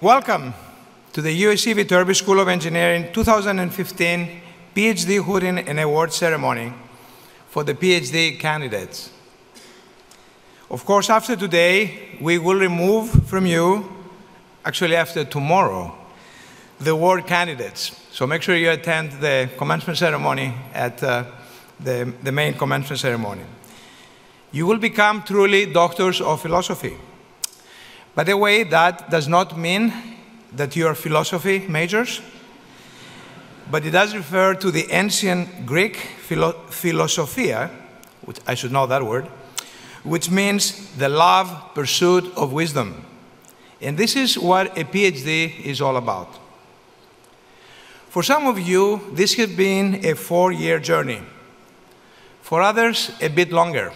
Welcome to the USC Viterbi School of Engineering 2015 PhD Hooding and Award Ceremony for the PhD candidates. Of course, after today, we will remove from you, actually after tomorrow, the award candidates. So make sure you attend the commencement ceremony at the main commencement ceremony. You will become truly doctors of philosophy. By the way, that does not mean that you are philosophy majors, but it does refer to the ancient Greek philosophia, which I should know that word, which means the love, pursuit of wisdom. And this is what a PhD is all about. For some of you, this has been a 4-year journey. For others, a bit longer.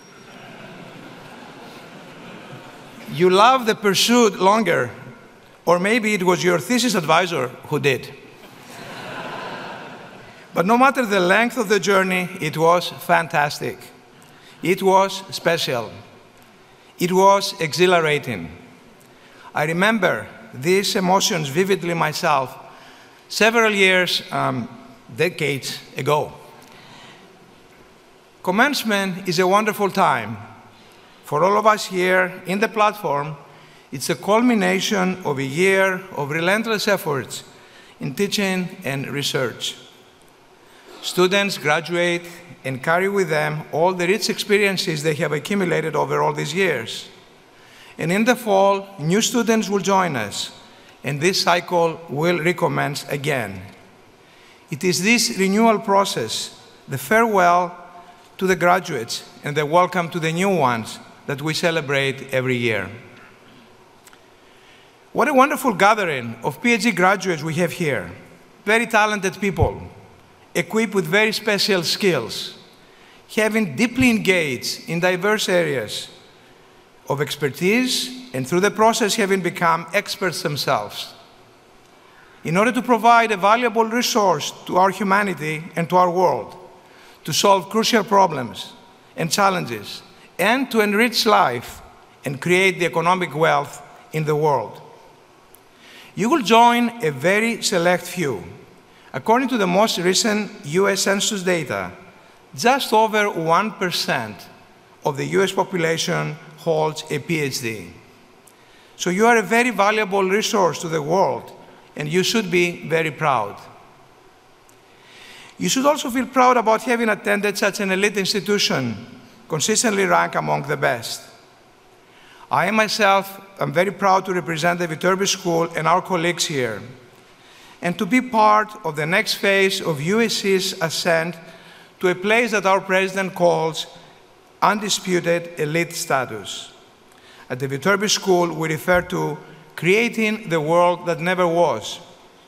You love the pursuit longer, or maybe it was your thesis advisor who did. But no matter the length of the journey, it was fantastic. It was special. It was exhilarating. I remember these emotions vividly myself several years, decades ago. Commencement is a wonderful time. For all of us here in the platform, it's a culmination of a year of relentless efforts in teaching and research. Students graduate and carry with them all the rich experiences they have accumulated over all these years. And in the fall, new students will join us, and this cycle will recommence again. It is this renewal process, the farewell to the graduates and the welcome to the new ones, that we celebrate every year. What a wonderful gathering of PhD graduates we have here. Very talented people, equipped with very special skills, having deeply engaged in diverse areas of expertise, and through the process having become experts themselves. In order to provide a valuable resource to our humanity and to our world, to solve crucial problems and challenges, and to enrich life and create the economic wealth in the world. You will join a very select few. According to the most recent US Census data, just over 1% of the US population holds a PhD. So you are a very valuable resource to the world, and you should be very proud. You should also feel proud about having attended such an elite institution, consistently ranked among the best. I myself am very proud to represent the Viterbi School and our colleagues here, and to be part of the next phase of USC's ascent to a place that our president calls undisputed elite status. At the Viterbi School, we refer to creating the world that never was.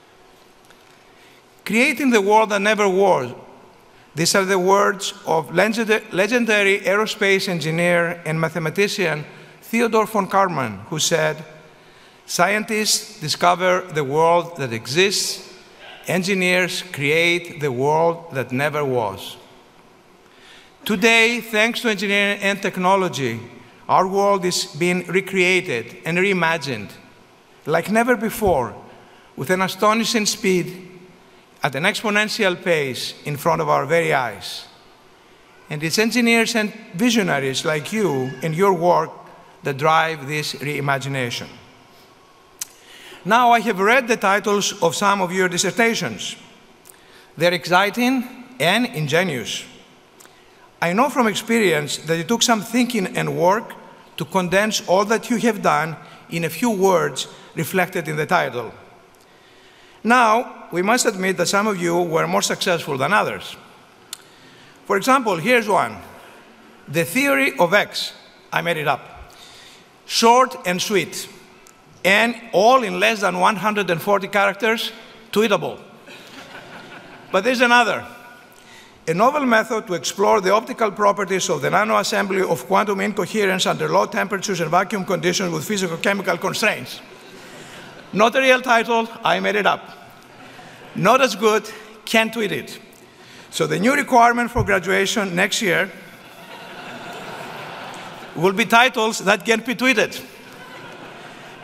Creating the world that never was. These are the words of legendary aerospace engineer and mathematician Theodore von Karman, who said, "Scientists discover the world that exists, engineers create the world that never was." Today, thanks to engineering and technology, our world is being recreated and reimagined like never before, with an astonishing speed, at an exponential pace in front of our very eyes. And it's engineers and visionaries like you and your work that drive this reimagination. Now, I have read the titles of some of your dissertations. They're exciting and ingenious. I know from experience that it took some thinking and work to condense all that you have done in a few words reflected in the title. Now, we must admit that some of you were more successful than others. For example, here's one. The theory of X. I made it up. Short and sweet, and all in less than 140 characters, tweetable. But there's another. A novel method to explore the optical properties of the nanoassembly of quantum incoherence under low temperatures and vacuum conditions with physical-chemical constraints. Not a real title, I made it up. Not as good, can't tweet it. So the new requirement for graduation next year will be titles that can be tweeted.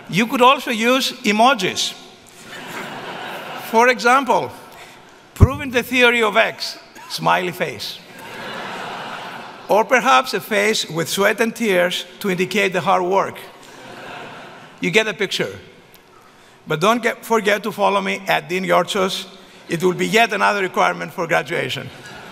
You could also use emojis. For example, proving the theory of X, smiley face. Or perhaps a face with sweat and tears to indicate the hard work. You get the picture. But don't forget to follow me at Dean Yortsos. It will be yet another requirement for graduation.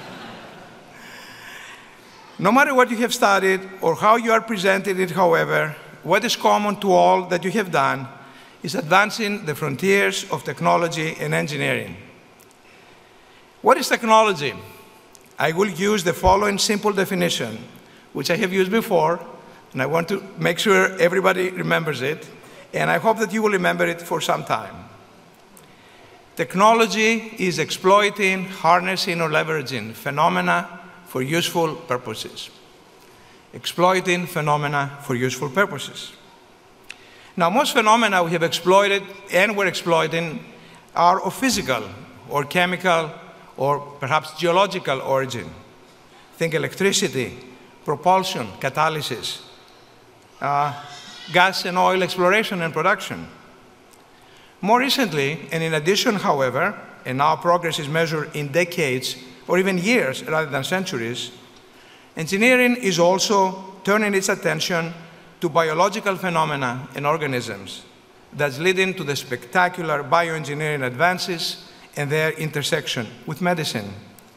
No matter what you have studied or how you are presented it, however, what is common to all that you have done is advancing the frontiers of technology and engineering. What is technology? I will use the following simple definition, which I have used before, and I want to make sure everybody remembers it, and I hope that you will remember it for some time. Technology is exploiting, harnessing, or leveraging phenomena for useful purposes. Exploiting phenomena for useful purposes. Now, most phenomena we have exploited and we're exploiting are of physical or chemical or perhaps geological origin. Think electricity, propulsion, catalysis, gas and oil exploration and production. More recently, and in addition, however, and now progress is measured in decades or even years rather than centuries, engineering is also turning its attention to biological phenomena in organisms that's leading to the spectacular bioengineering advances and their intersection with medicine.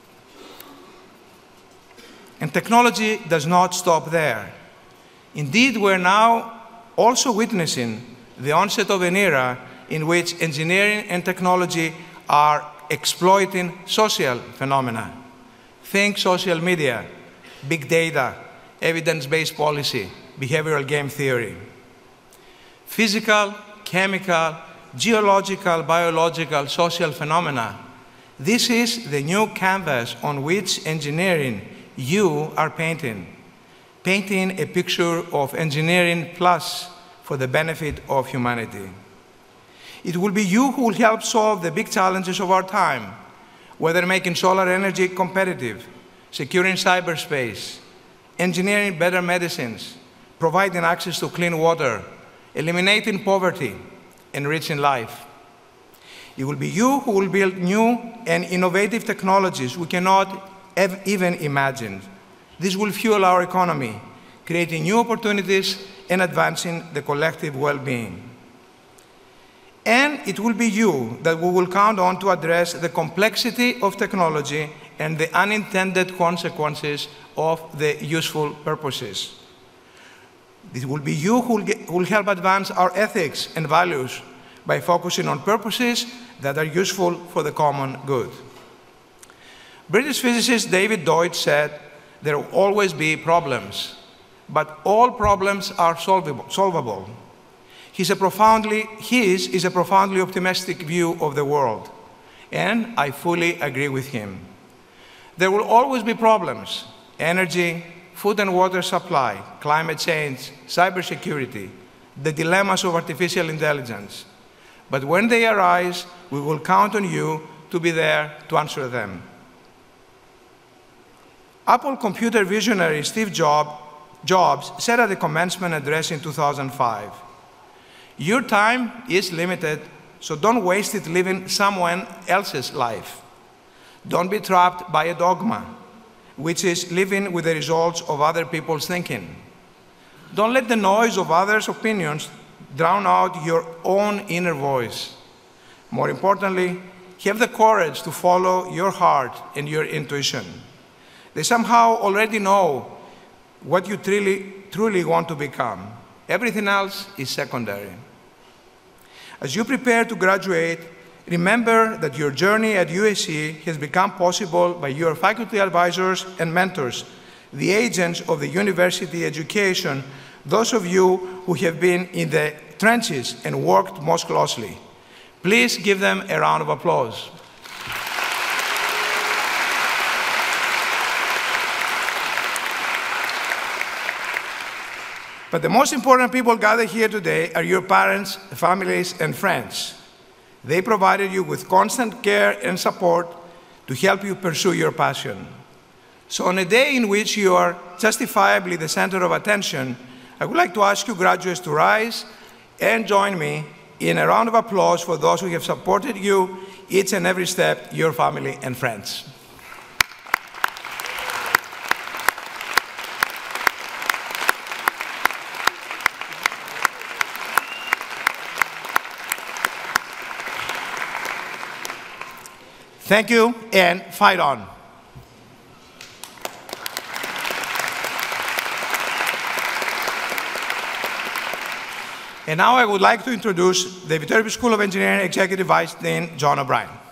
And technology does not stop there. Indeed, we're now also witnessing the onset of an era in which engineering and technology are exploiting social phenomena. Think social media, big data, evidence-based policy, behavioral game theory. Physical, chemical, geological, biological, social phenomena. This is the new canvas on which engineering you are painting. Painting a picture of engineering plus for the benefit of humanity. It will be you who will help solve the big challenges of our time, whether making solar energy competitive, securing cyberspace, engineering better medicines, providing access to clean water, eliminating poverty, enriching life. It will be you who will build new and innovative technologies we cannot have even imagined. This will fuel our economy, creating new opportunities and advancing the collective well-being. And it will be you that we will count on to address the complexity of technology and the unintended consequences of the useful purposes. It will be you who will help advance our ethics and values by focusing on purposes that are useful for the common good. British physicist David Deutsch said, there will always be problems, but all problems are solvable. His is a profoundly optimistic view of the world, and I fully agree with him. There will always be problems: energy, food and water supply, climate change, cybersecurity, the dilemmas of artificial intelligence. But when they arise, we will count on you to be there to answer them. Apple computer visionary Steve Jobs said at the commencement address in 2005, "Your time is limited, so don't waste it living someone else's life. Don't be trapped by a dogma, which is living with the results of other people's thinking. Don't let the noise of others' opinions drown out your own inner voice. More importantly, have the courage to follow your heart and your intuition. They somehow already know what you truly want to become. Everything else is secondary." As you prepare to graduate, remember that your journey at USC has become possible by your faculty advisors and mentors, the agents of the university education, those of you who have been in the trenches and worked most closely. Please give them a round of applause. But the most important people gathered here today are your parents, families, and friends. They provided you with constant care and support to help you pursue your passion. So on a day in which you are justifiably the center of attention, I would like to ask you graduates to rise And join me in a round of applause for those who have supported you each and every step, your family and friends. Thank you, and fight on. And now I would like to introduce the Viterbi School of Engineering Executive Vice Dean, John O'Brien.